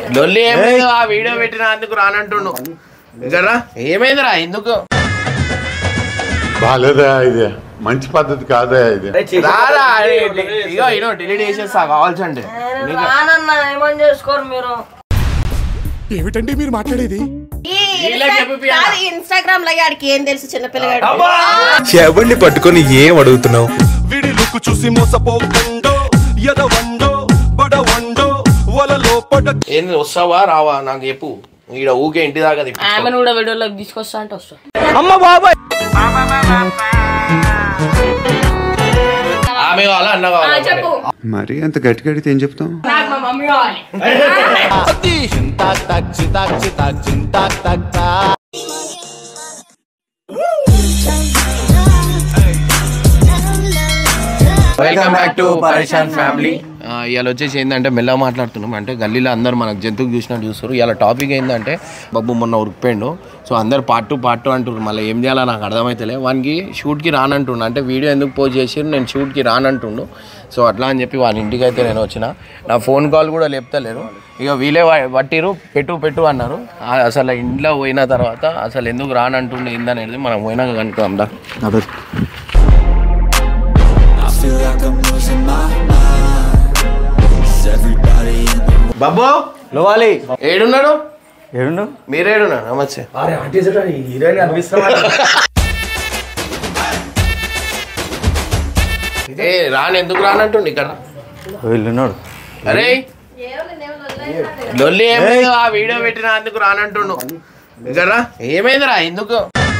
లొల్లి ఏమైంది ఆ వీడియో పెట్టినందుకు రానంటుండు కదా ఏమైందిరా ఎందుకు బాలేదా ఇది మంచి పద్ధతి కాదా ఇది రారా ఇగో ఇనో డిలీట్ చేసేస్తా కావాల్సండి ఏమని చేసుకోరు మీరు ఏమిటండి మీరు మాట్లాడేది ఇన్స్టాగ్రామ్ లో ఆడికి ఏం తెలుసు చిన్నపిల్లగాడు ఎవరిని పట్టుకొని ఏం అడుగుతున్నావు విడి లుక్ చూసి మోసపోకండో ఎదవండో బడవండో వలలో పడ ఏంది వస్తావా రావా నాకు చెప్పు ఈడ ఊకే ఇంటి దాకా ఆమెను కూడా వీడియోలోకి తీసుకొస్తా అంటే వస్తా అమ్మ బాబాయ్ ఆమె కావాలా అన్న కావాలా చెప్పు మరి అంత గట్టి గడితే ఏం చెప్తాం నాకు మా మమ్మీ కావాలి welcome back to Pareshan family. ఇవాళ వచ్చేసి ఏంటంటే మెల్లగా మాట్లాడుతున్నాం అంటే గల్లీలో అందరు మనకు జంతువుకి చూసినట్టు చూస్తారు. ఇవాళ టాపిక్ ఏంటంటే బాబు మొన్న ఉరికిపోయిండు. సో అందరు పార్ట్ టూ అంటున్నారు. మళ్ళీ ఏం చేయాలో నాకు అర్థమవుతలే. వానికి షూట్కి రానంటుండు అంటే వీడియో ఎందుకు పోస్ట్ చేసారు నేను షూట్కి రానంటుండు. సో అట్లా అని చెప్పి వాళ్ళ ఇంటికి అయితే నేను వచ్చిన. నా ఫోన్ కాల్ కూడా లేపుతలేరు. ఇక వీళ్ళే పట్టిరు పెట్టు అన్నారు. అసలు ఇంట్లో పోయిన తర్వాత అసలు ఎందుకు రానంటుండు ఏందనేది మనం పోయినాక కనుక్కుందాం దా. బాబు లోవాలి ఏడున్నాడు మీరేడున్నా నమస్తే ఏ రాను ఎందుకు రానంటుండు ఇక్కడ వెళ్ళున్నాడు. అరే లొల్లి ఏమైంది ఆ వీడియో పెట్టినందుకు రానంటుండు కదా ఏమైందిరా ఎందుకు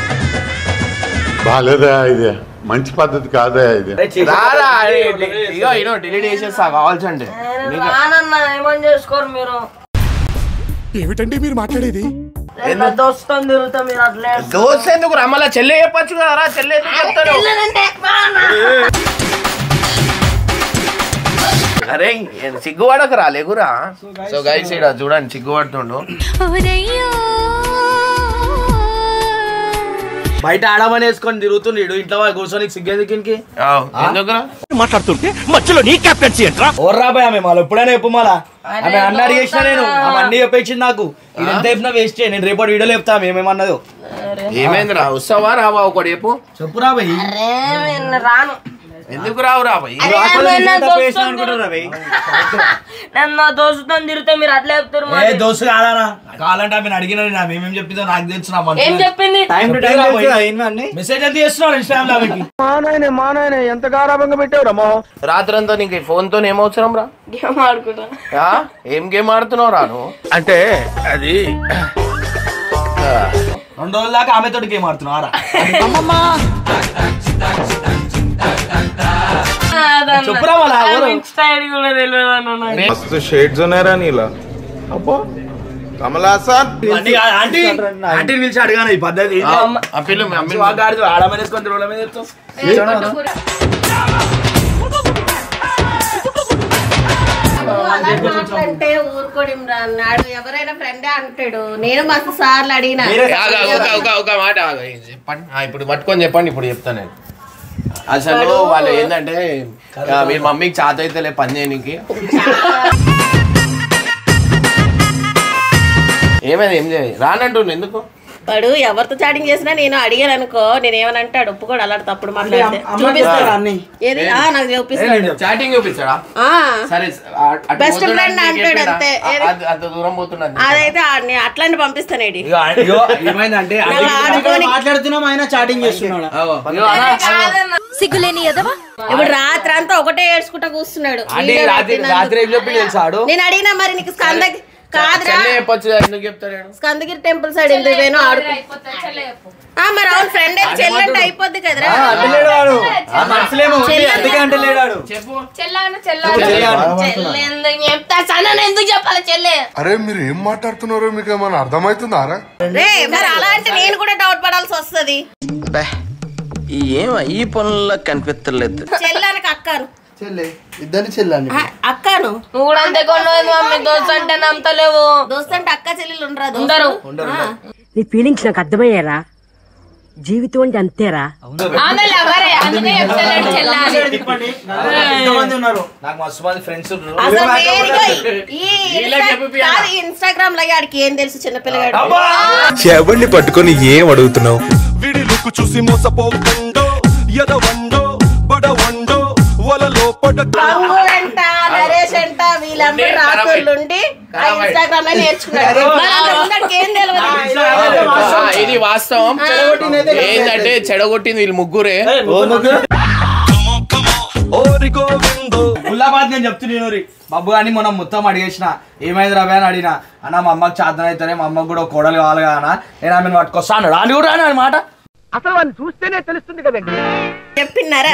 బాలేదా ఇది మంచి పద్ధతి కాదా ఇది రారా ఇగో ఇనో డిలీట్ చేసేస్తా కావాల్సండి ఏమని చేసుకోరు మీరు ఏమిటండి మీరు మాట్లాడేది దోస్తం తిరుగుతా మీరు అట్లే దోస్త్ ఎందుకు రమ్మలా చెల్లె చెప్పచ్చు కదరా చెల్లె ఎందుకు చెప్తాడు అరే సిగ్గుపడకు రా లేకురా. సో గైస్ ఇక్కడ చూడండి సిగ్గుపడుతుండు. బయట ఆడమని వేసుకొని తిరుగుతుండీడు ఇంట్లో కూర్చొని సిగ్గేందుకు ఎందుకురా మాట్లాడుతుంటే మధ్యలో నీ కెప్టెన్సీ ఏంట్రా ఓర్రా భయ ఆమె మళ్ళీ ఎప్పుడైనా చెప్పు మళ్ళా ఆమె అన్న అడిగేసిన నేను ఆమె అన్ని చెప్పేసింది నాకు ఇది ఎంత చెప్పినా వేస్ట్ నేను రేపటి వీడియోలో చెప్తా ఏమేమన్నదో ఏమైందిరా వస్తావా రావా ఒకటి చెప్పు చెప్పురా భయ్ రాను ఎందుకు రావు రా భయ్ నన్ను దోస్తుతో తిరిగితే మీరు అట్లా చెప్తారు దోస్తు కాదానా కావాలంటే ఆమె అడిగిన మేమేం చెప్పిందో నాకు తెలుసు ఏం చెప్పింది మెసేజ్ ఎంత చేస్తున్నాడు ఇన్స్టాగ్రామ్ లో ఆమెకి ఎంత గారాభంగా పెట్టావురా రాత్రంతా నీకు ఫోన్ తో ఏమవసరం రా గేమ్ ఆడుకుంటా ఏం గేమ్ ఆడుతున్నావు రా నువ్వు అంటే అది 2 రోజుల దాకా ఆమెతో గేమ్ ఆడుతున్నారా చెప్పురా మస్తు షేడ్స్ ఉన్నారా నీలా అబ్బో కమలాసన్ ఆంటీని పిలిచి అడిగాను ఈ పద్ధతి ఆడమనేసుకొని తిరుగుల మీద చెప్తాం అంటే ఊరుకోడి అన్నాడు ఎవరైనా ఫ్రెండే అంటాడు నేను మస్తు సార్లు అడిగినా ఒక మాట చెప్పండి ఇప్పుడు పట్టుకొని చెప్పండి ఇప్పుడు చెప్తాను నేను అసలు వాళ్ళు ఏంటంటే మీ మమ్మీకి చేత అయితే పని చేయడానికి ఏమైంది ఏం చేయాలి రానంటుండు ఎందుకు వాడు ఎవరితో చాటింగ్ చేసినా నేను అడిగాను అనుకో నేను ఏమని అంటాడు ఒప్పుకోడు అలాంటి తప్పుడు మాట్లాడితే చూపిస్తాడు ఏది నాకు చూపిస్తాడు చాటింగ్ చూపిస్తాడా సరే బెస్ట్ ఫ్రెండ్ అంటాడు అంతే అంత దూరం పోతున్నా అదైతే అట్లాంటి పంపిస్తానేడి ఏమైందంటే మాట్లాడుతున్నాం ఆయన చాటింగ్ చేస్తున్నాడు సిగ్గులేని ఇప్పుడు రాత్రి అంతా ఒకటే ఏడ్చుకుంటా కూర్చున్నాడు రాత్రి ఏం చెప్పి తెలుసాడు నేను అడిగినా మరి నీకు స్కందగిరి టెంపుల్ సైడ్ ఎందుకు పోయినా మరి అవును ఫ్రెండ్ చెల్లంటే అయిపోద్ది కదరా ఎందుకు చెప్పాలి చెల్లె అరే మీరు ఏం మాట్లాడుతున్నారో మీకు ఏమైనా అర్థమవుతుందా రే మరి అలాంటి నేను కూడా డౌట్ పడాల్సి వస్తుంది ఈ పనుల్లో కనిపించలేదు చెల్లానికి అక్కను ఇద్దరిని చెల్లండి అక్కను నువ్వు కూడా అంతే కొన్నావు దోస్త్ అంటే నమ్మతలేవు దోస్త్ అంటే అక్క చెల్లెలు ఉండరు నీ ఫీలింగ్స్ నాకు అర్థమయ్యారా జీవితం అంటే అంతేరా. నాకు మస్తు మంది ఫ్రెండ్స్ ఇన్స్టాగ్రామ్ లో ఆడికి ఏం తెలుసు చిన్నపిల్లగాడు. ఎవరిని పట్టుకొని ఏం అడుగుతున్నావు? వీడి లుక్ చూసి మోసపోకండో ఎదవండో బడవండో వలలో రంగు అంట నరేష్ అంట వీళ్ళందరూ రాత్రులుండి ఇన్స్టాగ్రామ్ లో నేర్చుకున్నారు. ఏం తెలియదు. ఇది వాస్తవం. ఏంటంటే చెడగొట్టింది వీళ్ళు ముగ్గురే. గుల్లాబాద్ నేను చెప్తున్నాను బాబు అని మనం మొత్తం అడిగేసిన ఏమైంది రవి అని అడిగిన అన్న మా అమ్మకి చాదన అవుతానే మా అమ్మకి కూడా కోడలు కావాలి కదా నేను ఆమెను పట్టుకొస్తాను రాని కూడా రాని అనమాట. అసలు వాళ్ళు చూస్తేనే తెలుస్తుంది కదండి. చెప్పినారా?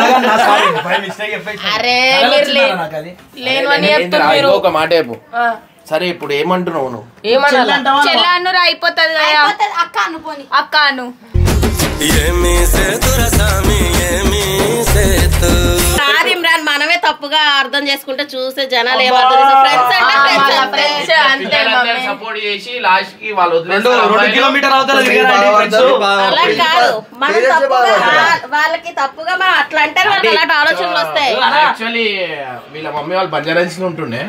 ఒక మాట చెప్పు. సరే ఇప్పుడు ఏమంటున్నావు నువ్వు? చెల్లాను అయిపోతుంది అక్క అను పోని అక్క అను. సారీ ఇమ్రాన్, మనమే తప్పుగా అర్థం చేసుకుంటే చూసే జనాలు సపోర్ట్ చేసి లాస్ట్ కి వాళ్ళు 2 కిలోమీటర్ అలా కాదు. మనం తప్పుగా వాళ్ళకి తప్పుగా మనం అట్లా అంటే వాళ్ళకి అలాంటి ఆలోచనలు వస్తాయి. యాక్చువల్లీ వీళ్ళ మమ్మీ వాళ్ళు బంజారాస్ లో ఉంటుండే.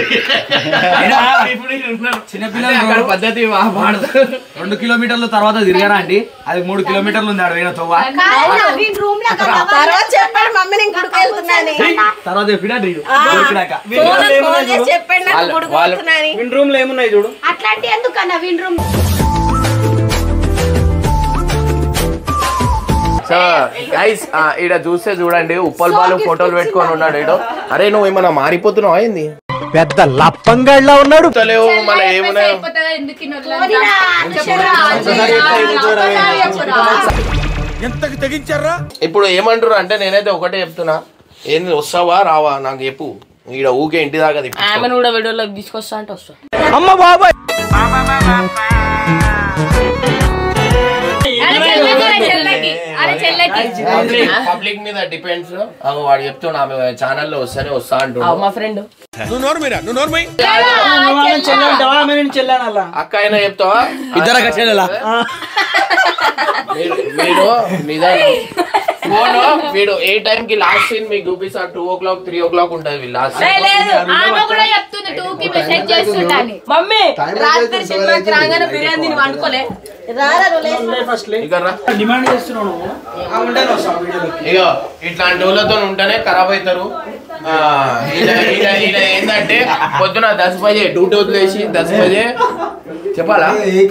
చిన్నపిల్లలు పద్ధతి 2 కిలోమీటర్ల తర్వాత తిరిగారా అండి? అది 3 కిలోమీటర్లు ఉంది ఆడ పోయిన తవ్వ. తర్వాత చెప్పాడు మమ్మీ నేను గుడికి వెళ్తున్నాను. తర్వాత చెప్పండి నాకు గుడికి వెళ్తున్నాను. విన్ రూమ్ లో ఏమున్నాయి చూడు. అట్లాంటి ఎందుకన్నా విన్ రూమ్. సో గైస్ ఈడ చూస్తే చూడండి ఉప్పల్ బాలు ఫోటోలు పెట్టుకొని ఉన్నాడు ఈడ. అరే నువ్వు ఏమన్నా మారిపోతున్నావు అయింది? పెద్ద లప్పంగాడిలా ఉన్నాడు. మళ్ళీ ఏమున్నాయి ఎంతకి తెగించారా? ఇప్పుడు ఏమంటారు అంటే నేనైతే ఒకటే చెప్తున్నా, ఏంది వస్తావా రావా నాకు చెప్పు. ఈడ ఊకే ఇంటి దాకా ఆమెను కూడా వీడియోలోకి తీసుకొస్తా అంటే వస్తా. అమ్మ బాబాయ్ పబ్లిక్ మీద డిపెండ్స్. వాడు చెప్తున్నా ఆమె ఛానల్లో వస్తానే వస్తా అంటున్నా. మా ఫ్రెండ్ అక్క అయినా చెప్తావా? ఇద్దరు చెల్లెలా? మీరు నిదానం ఫోన్ వీడు ఏ టైం కి లాస్ట్ సీన్ మీకు చూపిస్తా. 2 o'clock 3 o'clock ఉంటది వీళ్ళు లాస్ట్ మమ్మీ రాత్రి సినిమాకి రాగానే బిర్యానీ వండుకోలే డిమాండ్ చేస్తున్నాను. ఇగో ఇట్లాంటి వాళ్ళతో ఉంటేనే ఖరాబ్ అవుతారు. ఏంటంటే పొద్దున 10 బజే డ్యూటీ వదిలేసి 10 బజే చెప్పాలా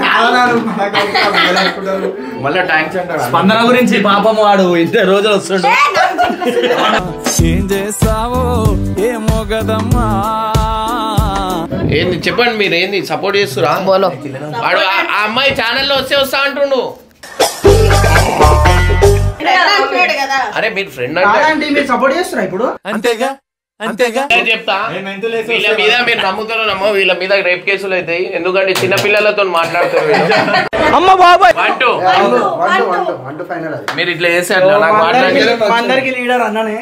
మళ్ళీ ట్యాంక్స్ అంటారు. స్పందన గురించి పాపం వాడు ఇంత రోజులు వస్తుండు. ఏం చేస్తావో ఏమో కదమ్మా. ఏంది చెప్పండి మీరు ఏంది సపోర్ట్ చేస్తురా? వాడు ఆ అమ్మాయి ఛానల్లో వస్తా అంటుండు. అరే మీరు ఫ్రెండ్ అంటే మీరు సపోర్ట్ చేస్తున్నా ఇప్పుడు అంతేగా అంతేగా చెప్తా. వీళ్ళ మీద మీరు నమ్ముతారో నమ్మో వీళ్ళ మీద రేప్ కేసులు అవుతాయి. ఎందుకంటే చిన్న పిల్లలతో మాట్లాడుతారు. అమ్మ బాబాయ్ మీరు ఇట్లా చేశారు నాకు అందరికి లీడర్ అన్నానే.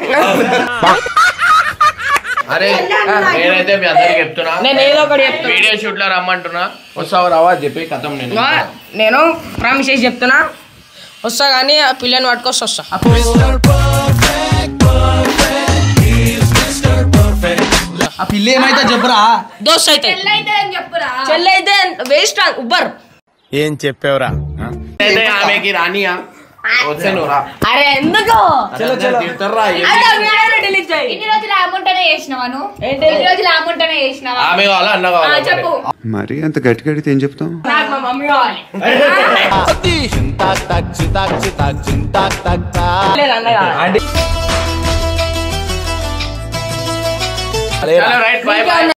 అరే నేనైతే మీ అందరికి చెప్తున్నా, వీడియో షూట్ లో రమ్మంటున్నా. వస్తావా రావా చెప్పి కథం. నేను ప్రామిస్ చేసి చెప్తున్నా వస్తా కానీ ఆ పిల్లని పట్టుకొస్తా వస్తా. ఆ పిల్ల ఏమైతే చెప్పురా? దోస్త్ అయితే చెల్లి అయితే వేస్ట్ ఉబ్బర్. ఏం చెప్పావురా? ఆమెకి రానియా వచ్చాను రా. అరే ఎందుకు తిడతారా? ఇన్ని రోజులు ఆముంటనే చేసినావాను? ఎన్ని రోజులు ఆముంటనే చేసినావా? ఆమె కావాలా అన్న కావాలా చెప్పు. మరి అంత గట్టి గడితే ఏం చెప్తాం? నాకు మా మమ్మీ కావాలి. Right bye by.